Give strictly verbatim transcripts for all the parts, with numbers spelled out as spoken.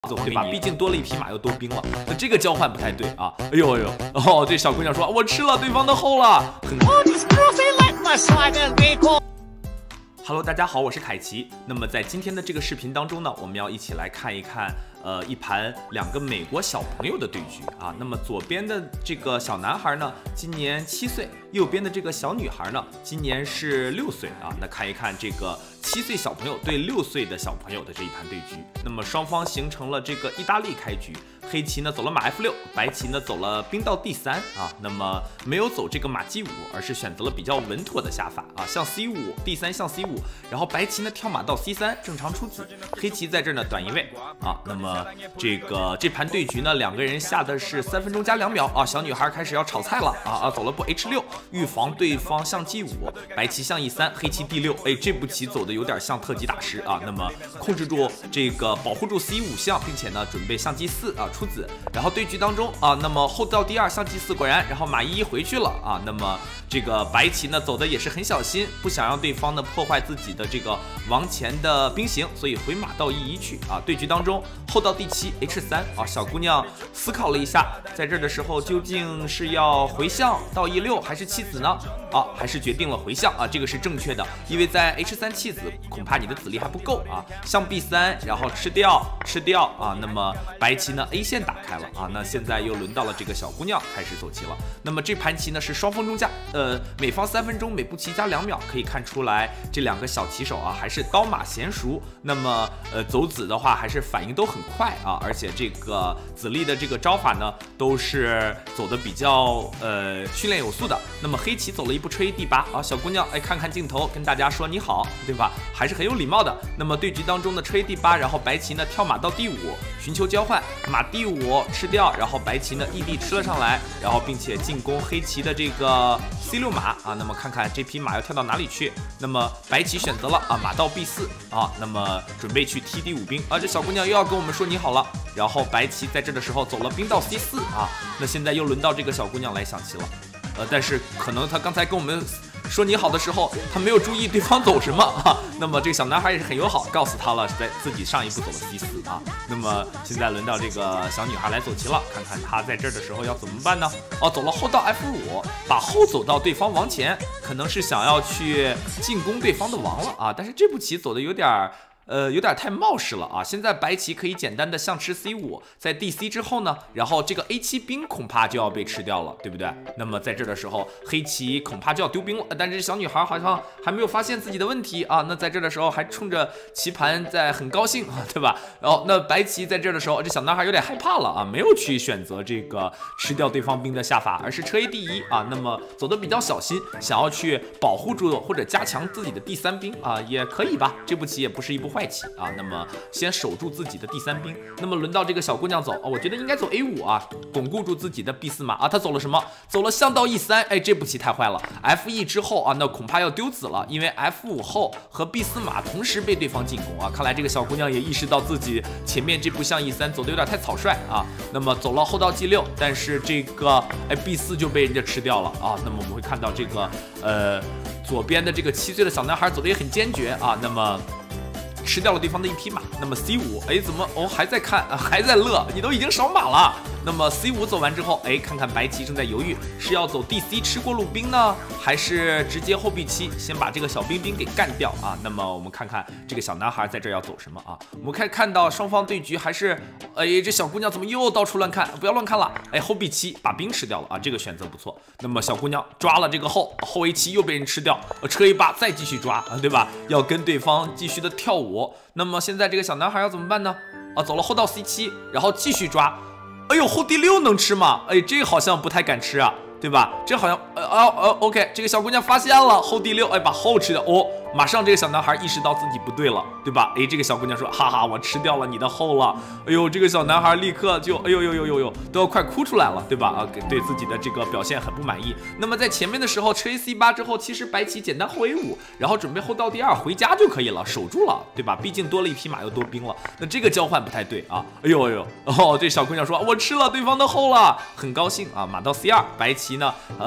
对吧？毕竟多了一匹马又多兵了，那这个交换不太对啊！哎呦哎呦，哦，这小姑娘说，我吃了对方的后了，很。Hello， 大家好，我是凯奇。那么在今天的这个视频当中呢，我们要一起来看一看，呃，一盘两个美国小朋友的对局啊。那么左边的这个小男孩呢，今年七岁；右边的这个小女孩呢，今年是六岁啊。那看一看这个七岁小朋友对六岁的小朋友的这一盘对局。那么双方形成了这个意大利开局，黑棋呢走了马 F 六，白棋呢走了兵到 D 三啊。那么没有走这个马 G 五，而是选择了比较稳妥的下法啊，象 C 五 ，D 三象 C 五。然后白棋呢跳马到 C 三，正常出子，黑棋在这儿呢短一位啊。那么这个这盘对局呢，两个人下的是三分钟加两秒啊。小女孩开始要炒菜了啊啊，走了步 H 六，预防对方象 G 五，白棋象 E 三，黑棋 D 六。哎，这步棋走的有点像特级大师啊。那么控制住这个保护住 C 五象，并且呢准备象 G 四啊出子。然后对局当中啊，那么后到 D 二象 G 四，果然，然后马一回去了啊。那么这个白棋呢走的也是很小心，不想让对方呢破坏自己的这个王前的兵形，所以回马到 E 一去啊。对局当中后到 D 七 H 三啊，小姑娘思考了一下，在这儿的时候究竟是要回象到 E 六还是弃子呢？啊，还是决定了回象啊，这个是正确的，因为在 H 三弃子，恐怕你的子力还不够啊。象 B 三，然后吃掉吃掉啊，那么白棋呢 A 线打开了啊，那现在又轮到了这个小姑娘开始走棋了。那么这盘棋呢是双方中加呃每方三分钟，每步棋加两秒，可以看出来这两个小棋手啊还是刀马娴熟。那么呃走子的话还是反应都很快啊，而且这个子力的这个招法呢都是走的比较呃训练有素的。那么黑棋走了一步吹 D 八啊，小姑娘哎看看镜头跟大家说你好，对吧？还是很有礼貌的。那么对局当中的吹 D 八，然后白棋呢跳马到 D 五，寻求交换，马 D 五吃掉，然后白棋呢 E D 吃了上来，然后并且进攻黑棋的这个 C 六马啊。那么看看这匹马要跳到哪里去？那么白棋选择了啊马到 B 四啊，那么准备去踢 D 五兵啊。这小姑娘又要跟我们说你好了。然后白棋在这的时候走了兵到 C 四啊，那现在又轮到这个小姑娘来想棋了。呃，但是可能她刚才跟我们说你好的时候，她没有注意对方走什么啊。那么这个小男孩也是很友好，告诉他了在自己上一步走了 C 四啊。那么现在轮到这个小女孩来走棋了，看看她在这儿的时候要怎么办呢？哦，走了后到 F 五，把后走到对方王前，可能是想要去进攻对方的王了啊。但是这步棋走的有点儿。呃，有点太冒失了啊！现在白棋可以简单的象吃 C 五，在 D C 之后呢，然后这个 A 七兵恐怕就要被吃掉了，对不对？那么在这的时候，黑棋恐怕就要丢兵了。但是小女孩好像还没有发现自己的问题啊！那在这的时候还冲着棋盘在很高兴啊，对吧？然后那白棋在这的时候，这小男孩有点害怕了啊，没有去选择这个吃掉对方兵的下法，而是车 A D 一啊。那么走的比较小心，想要去保护住或者加强自己的第三兵啊，也可以吧？这步棋也不是一步坏棋啊，那么先守住自己的第三兵。那么轮到这个小姑娘走，哦、我觉得应该走 A 五啊，巩固住自己的 B 四马啊。她走了什么？走了象到 E 三，哎，这步棋太坏了。F E 之后啊，那恐怕要丢子了，因为 F 五后和 B 四马同时被对方进攻啊。看来这个小姑娘也意识到自己前面这步象 E 三走的有点太草率啊。那么走了后到 G 六，但是这个哎 B 四就被人家吃掉了啊。那么我们会看到这个呃左边的这个七岁的小男孩走的也很坚决啊。那么。吃掉了对方的一匹马，那么 C 五，哎，怎么哦还在看啊，还在乐？你都已经少马了。那么 C 五走完之后，哎，看看白棋正在犹豫，是要走 D C 吃过路兵呢，还是直接后 B 七先把这个小兵兵给干掉啊？那么我们看看这个小男孩在这要走什么啊？我们可以看到双方对局还是，哎，这小姑娘怎么又到处乱看？不要乱看了，哎，后 B 七把兵吃掉了啊，这个选择不错。那么小姑娘抓了这个后后 A 七又被人吃掉，车 A 八再继续抓啊，对吧？要跟对方继续的跳舞。那么现在这个小男孩要怎么办呢？啊，走了后到 C 七，然后继续抓。哎呦，后 D 六能吃吗？哎，这个好像不太敢吃啊，对吧？这好像呃哦呃 OK， 这个小姑娘发现了后 D 六，哎，把后吃掉哦。马上这个小男孩意识到自己不对了，对吧？哎，这个小姑娘说，哈哈，我吃掉了你的后了。哎呦，这个小男孩立刻就，哎呦呦呦呦呦，都要快哭出来了，对吧？啊，对自己的这个表现很不满意。那么在前面的时候，吃 A C 八之后，其实白棋简单后 A 五，然后准备后到 D 二回家就可以了，守住了，对吧？毕竟多了一匹马又多兵了，那这个交换不太对啊。哎呦哎呦，哦，这小姑娘说，我吃了对方的后了，很高兴啊。马到 C 二，白棋呢，呃，没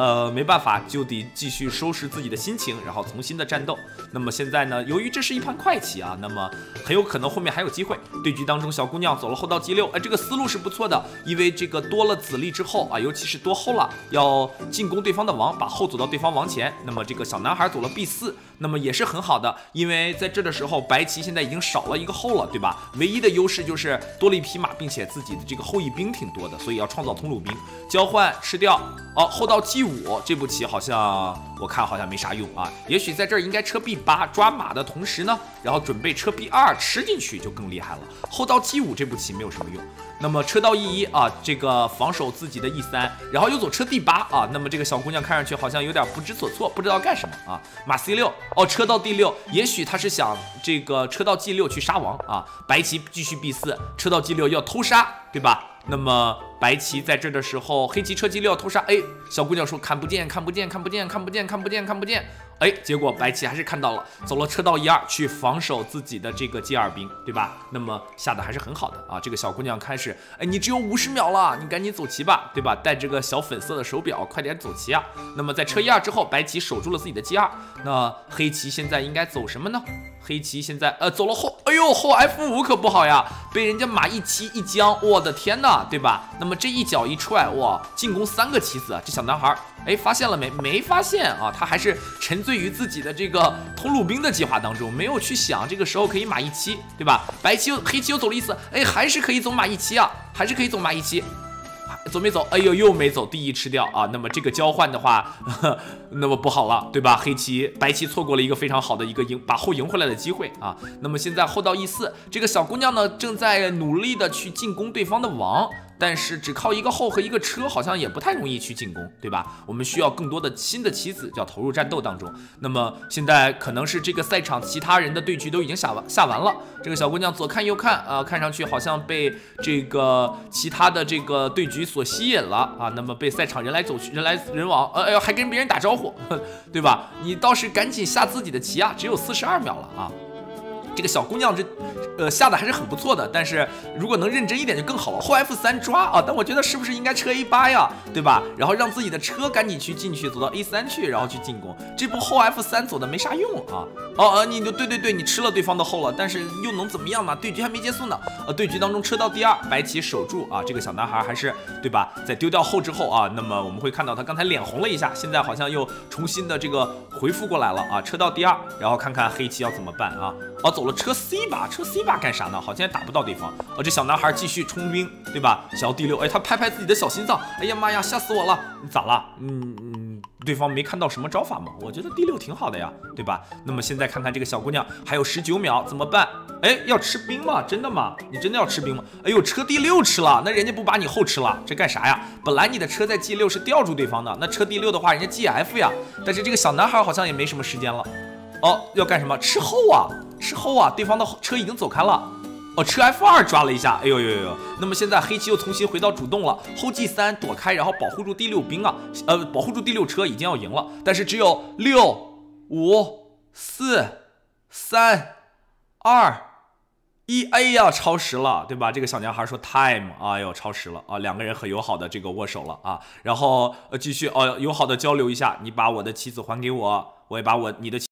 没办法，就得继续收拾自己的心情，然后重新的战斗。那么现在呢，由于这是一盘快棋啊，那么很有可能后面还有机会。对局当中，小姑娘走了后到 G 六，哎，这个思路是不错的，因为这个多了子力之后啊，尤其是多后了，要进攻对方的王，把后走到对方王前。那么这个小男孩走了 B 四，那么也是很好的，因为在这的时候，白棋现在已经少了一个后了，对吧？唯一的优势就是多了一匹马，并且自己的这个后翼兵挺多的，所以要创造通路兵，交换吃掉。哦，后到 G 五这步棋好像我看好像没啥用啊，也许在这儿应该车 B 八抓马的同时呢，然后准备车 B 二吃进去就更厉害了。后到 G 五这步棋没有什么用，那么车到 E 一啊，这个防守自己的 E 三，然后又走车 D 八啊，那么这个小姑娘看上去好像有点不知所措，不知道干什么啊。马 C 六，哦，车到 D 六，也许他是想这个车到 G 六去杀王啊，白棋继续 B 四，车到 G 六要偷杀，对吧？那么白棋在这的时候，黑棋车 G 六要偷杀，哎，小姑娘说看不见，看不见，看不见，看不见，看不见，看不见，哎，结果白棋还是看到了，走了车到 E 二去防守自己的这个 G 二兵，对吧？那么下的还是很好的啊。这个小姑娘开始，哎，你只有五十秒了，你赶紧走棋吧，对吧？带这个小粉色的手表，快点走棋啊。那么在车 E 二之后，白棋守住了自己的 G 二，那黑棋现在应该走什么呢？黑棋现在呃走了后，哎呦后 F 五可不好呀，被人家马 E 七一将，我的天呐，对吧？那么这一脚一踹，哇，进攻三个棋子，这小男孩哎发现了没？没发现啊，他还是沉醉于自己的这个通路兵的计划当中，没有去想这个时候可以马 E 七，对吧？白棋又黑棋又走了一次，哎，还是可以走马 E 七啊，还是可以走马 E 七。走没走？哎呦，又没走，第一吃掉啊！那么这个交换的话，呵呵那么不好了，对吧？黑棋、白棋错过了一个非常好的一个赢把后赢回来的机会啊！那么现在后到 E 四，这个小姑娘呢正在努力的去进攻对方的王。但是只靠一个后和一个车好像也不太容易去进攻，对吧？我们需要更多的新的棋子要投入战斗当中。那么现在可能是这个赛场其他人的对局都已经下完下完了，这个小姑娘左看右看啊、呃，看上去好像被这个其他的这个对局所吸引了啊。那么被赛场人来走去，人来人往，呃，哎呦还跟别人打招呼，对吧？你倒是赶紧下自己的棋啊，只有四十二秒了啊。这个小姑娘这，呃，下的还是很不错的，但是如果能认真一点就更好了。后 F 三抓啊，但我觉得是不是应该车 A 八呀，对吧？然后让自己的车赶紧去进去，走到 A 三去，然后去进攻。这波后 F 三走的没啥用啊。哦哦，你就对对对，你吃了对方的后了，但是又能怎么样呢？对局还没结束呢。呃，对局当中车到第二，白棋守住啊，这个小男孩还是对吧？在丢掉后之后啊，那么我们会看到他刚才脸红了一下，现在好像又重新的这个回复过来了啊。车到第二，然后看看黑棋要怎么办啊。哦，走了车 C 吧，车 C 吧干啥呢？好像也打不到对方。哦，这小男孩继续冲兵，对吧？想要第六，哎，他拍拍自己的小心脏，哎呀妈呀，吓死我了！你咋了？嗯嗯，对方没看到什么招法吗？我觉得第六挺好的呀，对吧？那么现在看看这个小姑娘，还有十九秒，怎么办？哎，要吃兵吗？真的吗？你真的要吃兵吗？哎呦，车第六吃了，那人家不把你后吃了，这干啥呀？本来你的车在 G 六是吊住对方的，那车第六的话，人家 G F 呀。但是这个小男孩好像也没什么时间了。哦，要干什么？吃后啊，吃后啊！对方的车已经走开了。哦，车 F 二抓了一下，哎呦呦呦呦！那么现在黑棋又重新回到主动了，后 G 三躲开，然后保护住第六兵啊，呃，保护住第六车，已经要赢了，但是只有六五四三二一，哎呀，超时了，对吧？这个小男孩说 time， 哎呦，超时了啊！两个人很友好的这个握手了啊，然后呃继续哦、呃、友好的交流一下，你把我的棋子还给我，我也把我你的。